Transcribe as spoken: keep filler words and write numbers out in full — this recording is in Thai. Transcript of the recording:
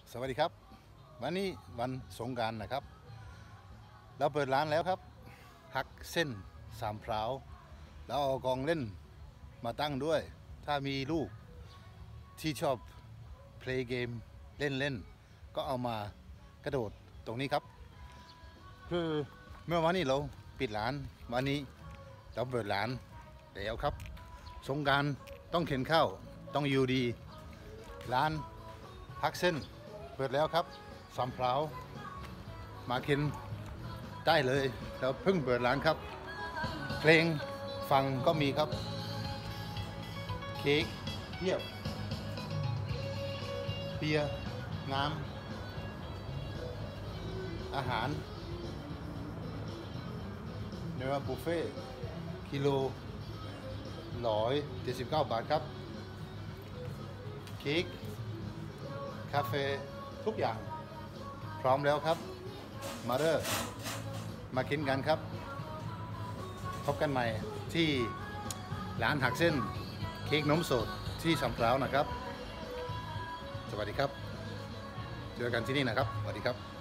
สวัสดีครับวันนี้วันสงกรานต์นะครับเราเปิดร้านแล้วครับฮักเส้นสามพร้าวแล้วเอากองเล่นมาตั้งด้วย ถ้ามีลูกที่ชอบเพลย์เกมเล่นเล่นก็เอามากระโดดตรงนี้ครับคือเมื่อวันนี้เราปิดร้านวันนี้เราเปิดร้านแล้วครับสงกรานต์ต้องเข็นข้าวต้องอยู่ดีร้านฮักเส้นเปิดแล้วครับสามพร้าวมากินได้เลยเราเพิ่งเปิดร้านครับเพลงฟังก็มีครับเค้กเทียบเบียร์น้ำอาหารเนื้อบุฟเฟ่กิโลร้อยเจ็ดสิบเก้าบาทครับเค้กคาเฟ่ทุกอย่างพร้อมแล้วครับมาเด้อมากินกันครับพบกันใหม่ที่ร้านหักเส้นเค้กนมสดที่สามพร้าวนะครับสวัสดีครับเจอกันที่นี่นะครับสวัสดีครับ